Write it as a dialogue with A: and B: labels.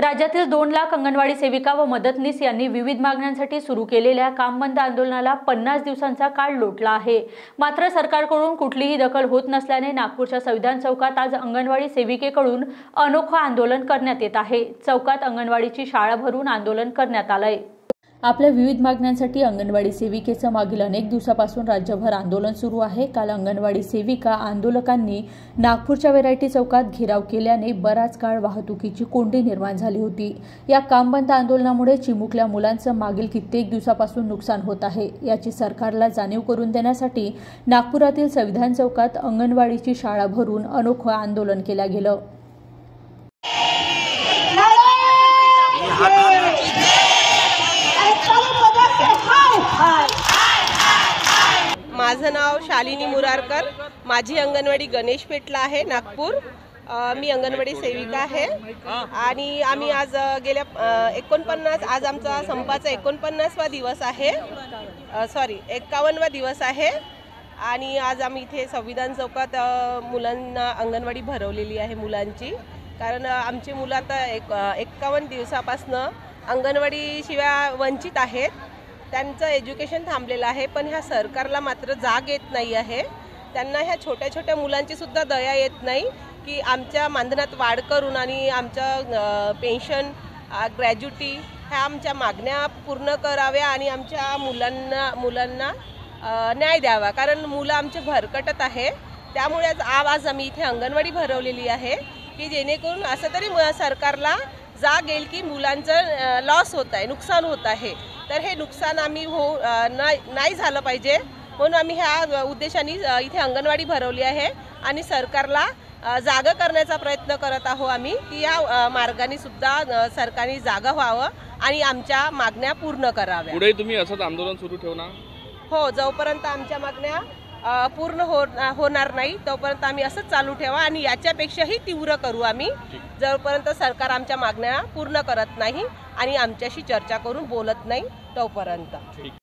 A: राज्यातील 2 लाख अंगणवाडी सेविका व मदतनीस यांनी विविध मागण्यांसाठी सुरू केलेल्या काम बंद आंदोलनाला 50 दिवसांचा काळ लोटला आहे। मात्र सरकारकडून कुठलीही दखल होत नसल्याने नागपूरच्या संविधान चौकात आज अंगणवाडी सेविकेकडून अनोखं आंदोलन करण्यात येत आहे। चौकात अंगणवाडीची शाळा भरून आंदोलन करण्यात आलंय। आपल्या विविध मागण्यांसाठी अंगणवाडी सेविकेचं मागील अनेक दिवसापासून राज्यभर आंदोलन सुरू आहे। काल अंगणवाडी सेविका आंदोलकांनी नागपूरच्या व्हेरायटी चौकात घेराव केल्याने बराच काळ वाहतुकीची कोंडी निर्माण झाली होती। या काम बंद आंदोलनामुळे चिमुकल्या मुलांचं मागील कित्येक दिवसापासून नुकसान होत आहे। याची सरकारला जाणीव करून देण्यासाठी नागपुरातील संविधान चौकात अंगणवाडीची शाळा भरून अनोखं आंदोलन केलं गेलं।
B: माझं नाव शालिनी मुरारकर, माझी अंगणवाडी गणेश पेठला आहे नागपूर। मी अंगणवाडी सेविका आहे आणि आम्ही आज गेल्या 49 आज आमचा संपाचा 49वा दिवस आहे, 51वा दिवस आहे आणि आज आम्ही इथे संविधान चौकात मुलांना अंगणवाडी भरवलेली आहे मुलांची। कारण आमची मुलं आता 51 दिवसापासून अंगणवाडी शिवाय वंचित आहेत। त्यांचं एज्युकेशन थांबलेलं आहे, पण ह्या सरकारला मात्र जाग येत नाही आहे। त्यांना ह्या छोट्या छोट्या मुलांची सुद्धा दया येत नाही की आमच्या मानधनात वाढ करून आणि आमच्या पेन्शन, ग्रॅज्युटी ह्या आमच्या मागण्या पूर्ण कराव्या आणि आमच्या मुलांना न्याय द्यावा। कारण मुलं आमचे भरकटत आहे, त्यामुळे आज आम्ही इथे अंगणवाडी भरवलेली आहे की जेणेकरून असं तरी सरकारला जाग येईल की मुलांचं लॉस होत आहे, नुकसान होत आहे। तर हे नुकसान आम्ही नाही झालं पाहिजे म्हणून आम्ही ह्या उद्देशाने इथे अंगणवाडी भरवली आहे आणि सरकारला जागा करण्याचा प्रयत्न करत आहोत आम्ही की या मार्गाने सुद्धा सरकारने जागा व्हावं आणि आमच्या मागण्या पूर्ण कराव्या।
C: पुढे तुम्ही असंच आंदोलन सुरू ठेवणार?
B: हो, जोपर्यंत आमच्या मागण्या पूर्ण होणार नाही तोपर्यंत आम्ही असंच चालू ठेवा आणि याच्यापेक्षाही तीव्र करू आम्ही, जोपर्यंत सरकार आमच्या मागण्या पूर्ण करत नाही आणि आमच्याशी चर्चा करून बोलत नाही तोपर्यंत।